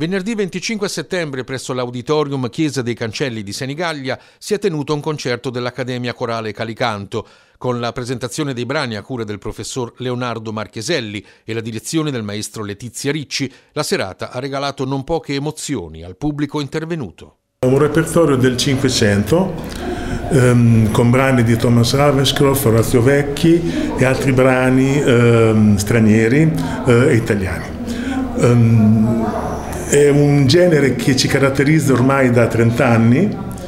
Venerdì 25 settembre presso l'Auditorium Chiesa dei Cancelli di Senigallia si è tenuto un concerto dell'Accademia Corale Calicanto. Con la presentazione dei brani a cura del professor Leonardo Marcheselli e la direzione del maestro Letizia Ricci, la serata ha regalato non poche emozioni al pubblico intervenuto. Un repertorio del Cinquecento con brani di Thomas Ravenscroft, Orazio Vecchi e altri brani stranieri e italiani. È un genere che ci caratterizza ormai da 30 anni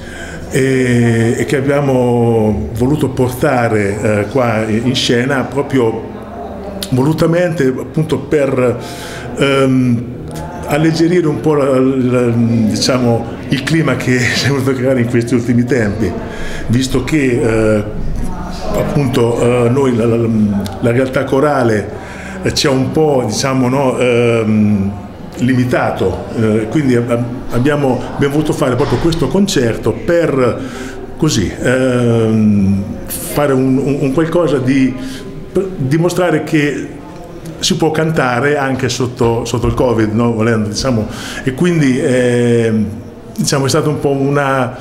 e che abbiamo voluto portare qua in scena proprio volutamente, appunto, per alleggerire un po' diciamo, il clima che si è voluto creare in questi ultimi tempi, visto che appunto noi la realtà corale c'è un po', diciamo, no, limitato, quindi abbiamo voluto fare proprio questo concerto per così fare un qualcosa per dimostrare che si può cantare anche sotto il Covid, no? Volendo, diciamo, e quindi diciamo, è stata un po' una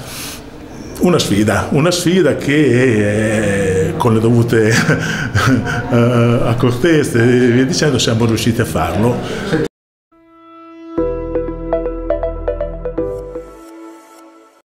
sfida che con le dovute accortezze e via dicendo siamo riusciti a farlo.